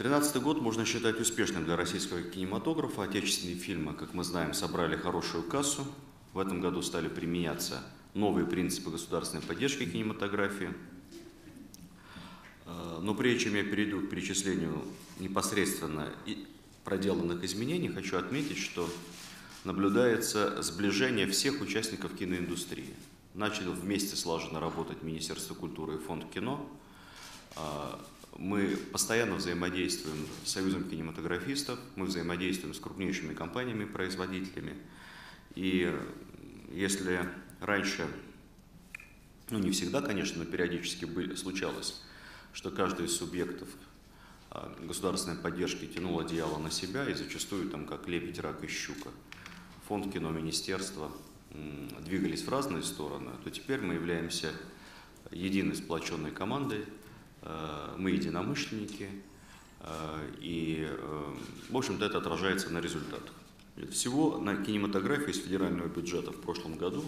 2013 год можно считать успешным для российского кинематографа. Отечественные фильмы, как мы знаем, собрали хорошую кассу. В этом году стали применяться новые принципы государственной поддержки кинематографии. Но прежде чем я перейду к перечислению непосредственно проделанных изменений, хочу отметить, что наблюдается сближение всех участников киноиндустрии. Начали вместе слаженно работать Министерство культуры и Фонд кино. Мы постоянно взаимодействуем с Союзом кинематографистов, мы взаимодействуем с крупнейшими компаниями-производителями. И если раньше, не всегда, конечно, но периодически случалось, что каждый из субъектов государственной поддержки тянул одеяло на себя, и зачастую там как лебедь, рак и щука, Фонд кино, министерство двигались в разные стороны, то теперь мы являемся единой сплоченной командой, мы единомышленники, и, в общем-то, это отражается на результатах. Всего на кинематографию из федерального бюджета в прошлом году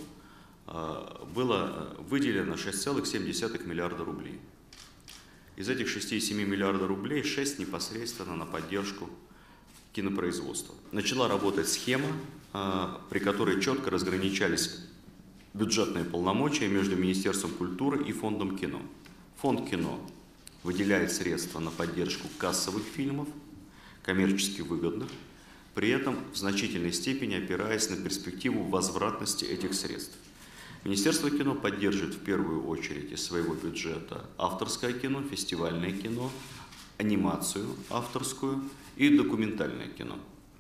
было выделено 6,7 миллиарда рублей. Из этих 6,7 миллиарда рублей 6 непосредственно на поддержку кинопроизводства. Начала работать схема, при которой четко разграничались бюджетные полномочия между Министерством культуры и Фондом кино. Фонд кино выделяет средства на поддержку кассовых фильмов, коммерчески выгодных, при этом в значительной степени опираясь на перспективу возвратности этих средств. Министерство кино поддерживает в первую очередь из своего бюджета авторское кино, фестивальное кино, анимацию авторскую и документальное кино,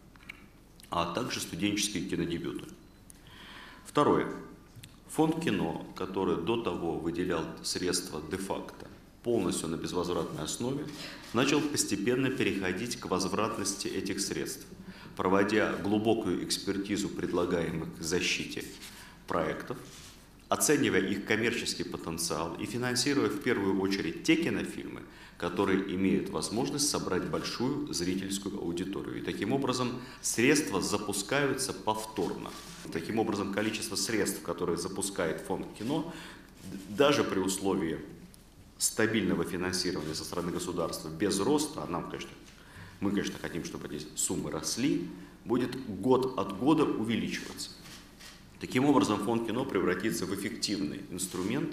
а также студенческие кинодебюты. Второе. Фонд кино, который до того выделял средства де-факто полностью на безвозвратной основе, начал постепенно переходить к возвратности этих средств, проводя глубокую экспертизу предлагаемых к защите проектов, оценивая их коммерческий потенциал и финансируя в первую очередь те кинофильмы, которые имеют возможность собрать большую зрительскую аудиторию. И таким образом средства запускаются повторно. Таким образом количество средств, которые запускает Фонд кино, даже при условии стабильного финансирования со стороны государства без роста, а мы, конечно, хотим, чтобы эти суммы росли, будет год от года увеличиваться. Таким образом, Фонд кино превратится в эффективный инструмент,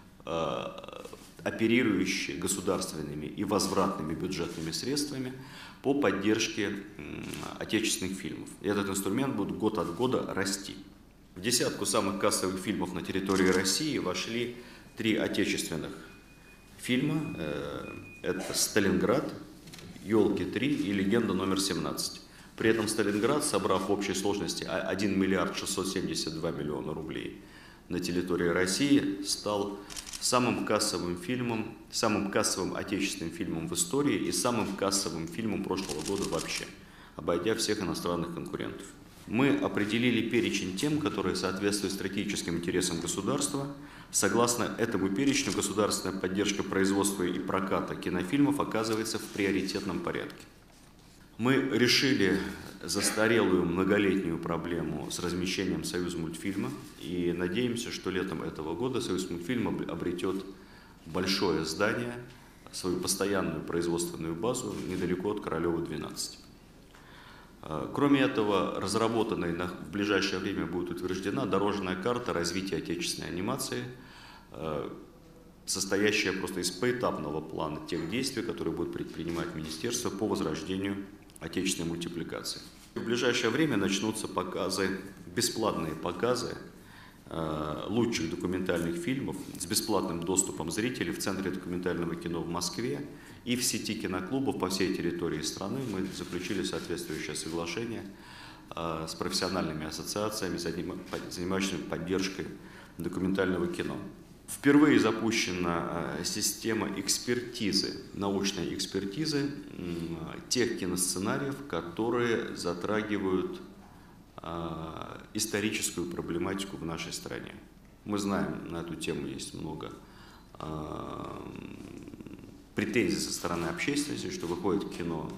оперирующий государственными и возвратными бюджетными средствами по поддержке отечественных фильмов. И этот инструмент будет год от года расти. В десятку самых кассовых фильмов на территории России вошли 3 отечественных фильма. Это «Сталинград», «Елки-3» и «Легенда номер 17». При этом «Сталинград», собрав в общей сложности 1 миллиард 672 миллиона рублей на территории России, стал самым кассовым фильмом, самым кассовым отечественным фильмом в истории и самым кассовым фильмом прошлого года вообще, обойдя всех иностранных конкурентов. Мы определили перечень тем, которые соответствуют стратегическим интересам государства. Согласно этому перечню, государственная поддержка производства и проката кинофильмов оказывается в приоритетном порядке. Мы решили застарелую многолетнюю проблему с размещением Союзмультфильма и надеемся, что летом этого года Союзмультфильм обретет большое здание, свою постоянную производственную базу недалеко от Королева 12. Кроме этого, разработана и в ближайшее время будет утверждена дорожная карта развития отечественной анимации, состоящая просто из поэтапного плана тех действий, которые будет предпринимать Министерство по возрождению отечественной мультипликации. В ближайшее время начнутся показы, бесплатные показы лучших документальных фильмов с бесплатным доступом зрителей в Центре документального кино в Москве и в сети киноклубов по всей территории страны. Мы заключили соответствующее соглашение с профессиональными ассоциациями, занимающимися поддержкой документального кино. Впервые запущена система экспертизы, научной экспертизы тех киносценариев, которые затрагивают историческую проблематику в нашей стране. Мы знаем, на эту тему есть много претензий со стороны общественности, что выходит кино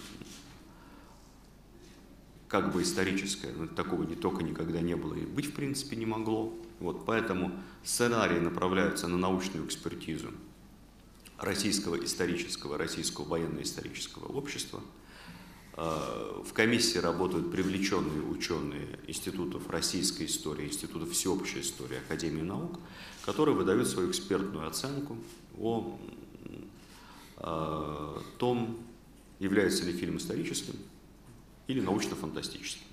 как бы историческое, но такого не только никогда не было и быть в принципе не могло. Вот, поэтому сценарии направляются на научную экспертизу Российского военно-исторического общества. В комиссии работают привлеченные ученые институтов российской истории, институтов всеобщей истории, Академии наук, которые выдают свою экспертную оценку о том, является ли фильм историческим или научно-фантастическим.